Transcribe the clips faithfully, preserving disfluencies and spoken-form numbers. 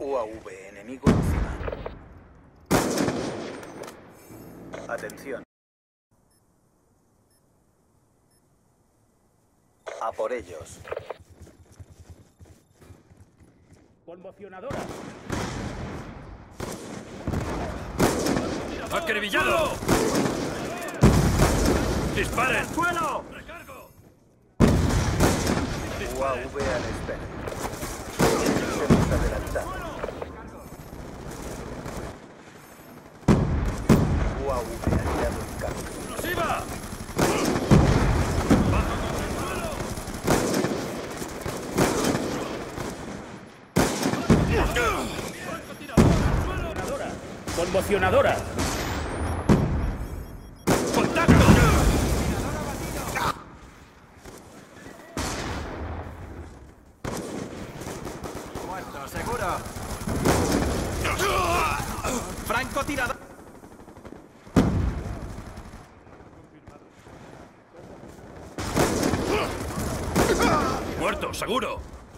U A V enemigo encima. Atención. A por ellos. Conmocionadora. ¡Acribillado! ¡Disparen! ¡Suelo! ¡Recargo! U A V al espera. Hemos adelantado. U A V aliado en campo. ¡Explosiva! ¡Baja contra el suelo! Conmocionadora. Conmocionadora. ¡Contacto! Muerto, seguro. Francotirador. ¡Muerto, seguro!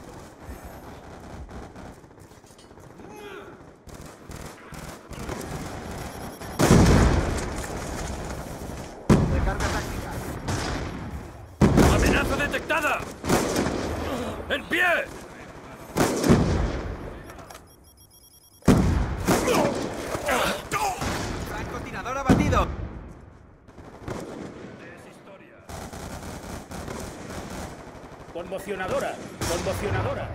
Recarga táctica. ¡Amenaza detectada! ¡En pie! Francotirador abatido. Es historia. Conmocionadora. Conmocionadora.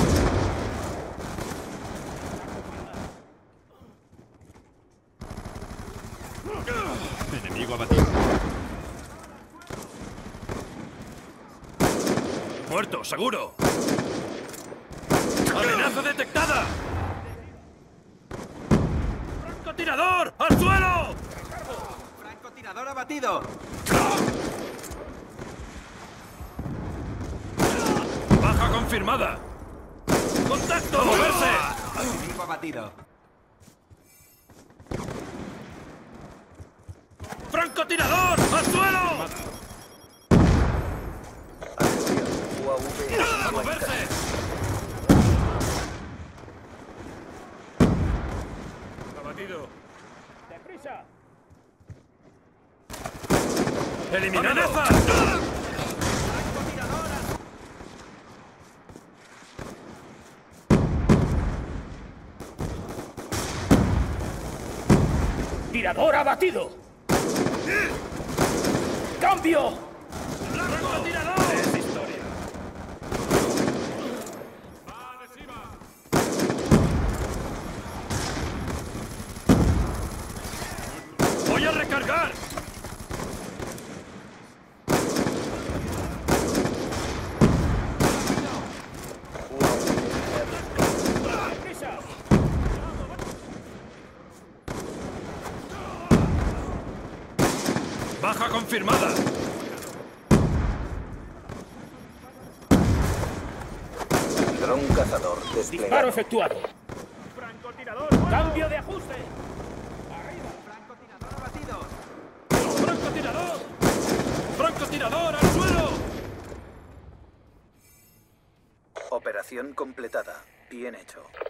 Enemigo abatido. ¡Muerto, seguro! ¡Amenaza detectada! ¡Francotirador! ¡Al suelo! Francotirador abatido. ¡Baja confirmada! ¡Contacto! ¡Moverse! Enemigo abatido. ¡Francotirador! ¡Al suelo! Atención. U A V ¡A enemigo en moverse! campo. Abatido. ¡Deprisa! ¡Eliminado! ¡Amenaza! ¡Tirador abatido! ¡Cambio! ¡Francotirador! Es historia. ¡Voy a recargar! U A V aliado en campo. ¡Deprisa! ¡Baja confirmada! Dron cazador Disparo desplegado. efectuado. ¡Francotirador! ¡Cambio de ajuste! Francotirador abatido. ¡Francotirador! ¡Francotirador al suelo! Operación completada. Bien hecho.